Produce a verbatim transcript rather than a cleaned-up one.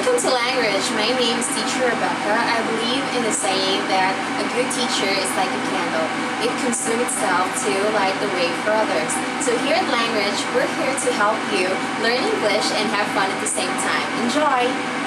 Welcome to Language. My name is Teacher Rebecca. I believe in the saying that a good teacher is like a candle. It consumes itself to light the way for others. So here at Language, we're here to help you learn English and have fun at the same time. Enjoy!